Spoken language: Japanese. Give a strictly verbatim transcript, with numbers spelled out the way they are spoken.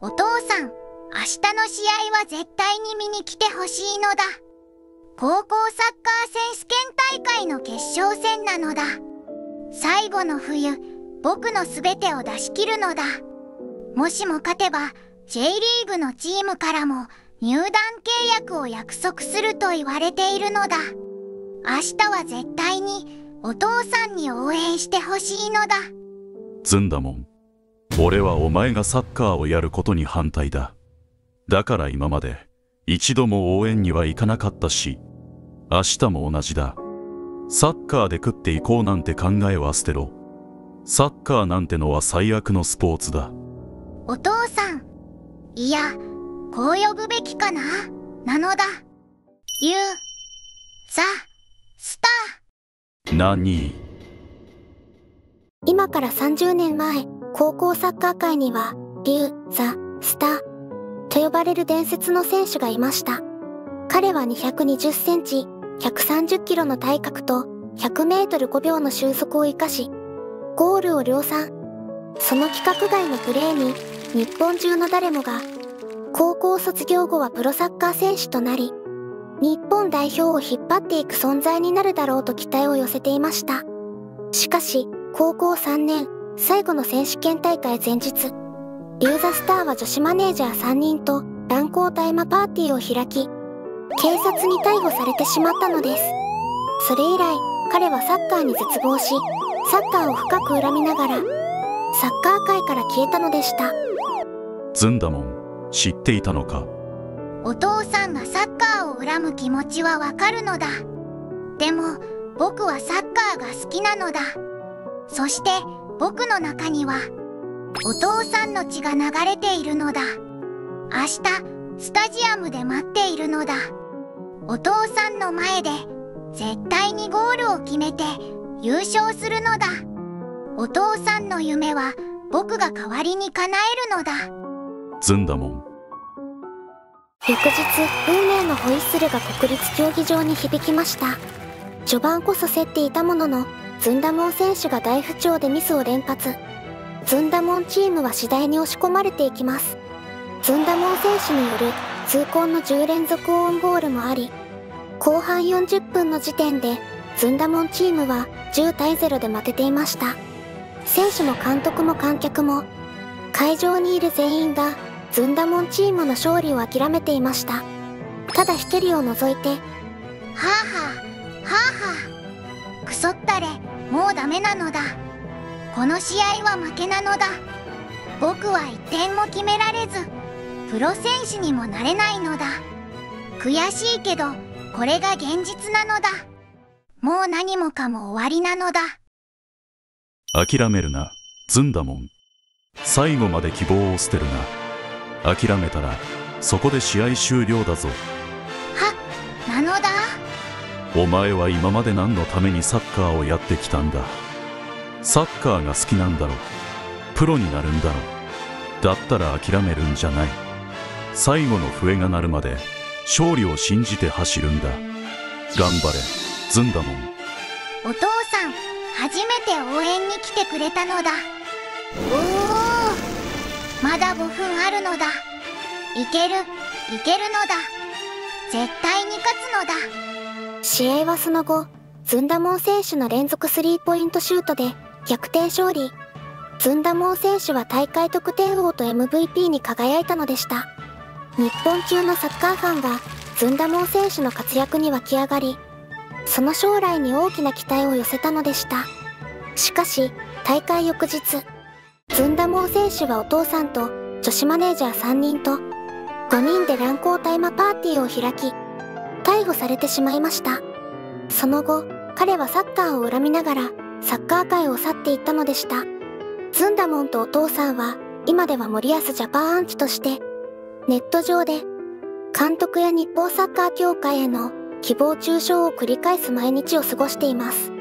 お父さん、明日の試合は絶対に見に来てほしいのだ。高校サッカー選手権大会の決勝戦なのだ。最後の冬、僕のすべてを出し切るのだ。もしも勝てば、J リーグのチームからも入団契約を約束すると言われているのだ。明日は絶対にお父さんに応援してほしいのだ。 ずんだもん。俺はお前がサッカーをやることに反対だ。だから今まで一度も応援には行かなかったし、明日も同じだ。サッカーで食っていこうなんて考えは捨てろ。サッカーなんてのは最悪のスポーツだ。 お父さん、いや、こう呼ぶべきかな、なのだ。ユー、ザ、スター。なに？ 今からさんじゅうねんまえ、高校サッカー界には、リュウ・ザ・スターと呼ばれる伝説の選手がいました。彼はにひゃくにじゅっセンチ、ひゃくさんじゅっキロの体格とひゃくメートルごびょうの俊足を生かし、ゴールを量産。その規格外のプレーに、日本中の誰もが、高校卒業後はプロサッカー選手となり、日本代表を引っ張っていく存在になるだろうと期待を寄せていました。しかし、高校さんねん、最後の選手権大会前日、リュウ・ザ・スターは女子マネージャーさんにんと乱交大麻パーティーを開き、警察に逮捕されてしまったのです。それ以来、彼はサッカーに絶望し、サッカーを深く恨みながら、サッカー界から消えたのでした。 ずんだもん、知っていたのか？ お父さんがサッカーを恨む気持ちはわかるのだ。でも、僕はサッカーが好きなのだ。そして、僕の中には、お父さんの血が流れているのだ。明日、スタジアムで待っているのだ。お父さんの前で、絶対にゴールを決めて、優勝するのだ。お父さんの夢は、僕が代わりに叶えるのだ。 ずんだもん。 翌日、運命のホイッスルが国立競技場に響きました。序盤こそ競っていたものの、ずんだもん選手が大不調でミスを連発。ずんだもんチームは次第に押し込まれていきます。ずんだもん選手による痛恨のじゅうれんぞくオウンゴールもあり、後半よんじゅっぷんの時点で、ずんだもんチームはじゅうたいゼロで負けていました。選手も監督も観客も、会場にいる全員が、ずんだもんチームの勝利を諦めていました。ただ一人を除いて、はぁはぁ、はぁはぁ、くそったれ、もうダメなのだ。この試合は負けなのだ。僕はいってんも決められず、プロ選手にもなれないのだ。悔しいけど、これが現実なのだ。もう何もかも終わりなのだ。 諦めるな、ずんだもん。最後まで希望を捨てるな。諦めたら、そこで試合終了だぞ。 は、なのだ。 お前は今まで何のためにサッカーをやってきたんだ。サッカーが好きなんだろ。プロになるんだろ。だったら諦めるんじゃない。最後の笛が鳴るまで、勝利を信じて走るんだ。頑張れ、ずんだもん。 お父さん、初めて応援に来てくれたのだ。おお、まだごふんあるのだ。いける、いけるのだ。絶対に勝つのだ。 試合はその後、ずんだもん選手の連続スリーポイントシュートで逆転勝利。ずんだもん選手は大会得点王と エムブイピー に輝いたのでした。日本中のサッカーファンがずんだもん選手の活躍に湧き上がり、その将来に大きな期待を寄せたのでした。しかし、大会翌日、ずんだもん選手はお父さんと女子マネージャーさんにんとごにんで乱交大麻パーティーを開き、逮捕されてしまいました。その後、彼はサッカーを恨みながらサッカー界を去っていったのでした。ずんだもんとお父さんは今では森保ジャパンアンチとしてネット上で監督や日本サッカー協会への誹謗中傷を繰り返す毎日を過ごしています。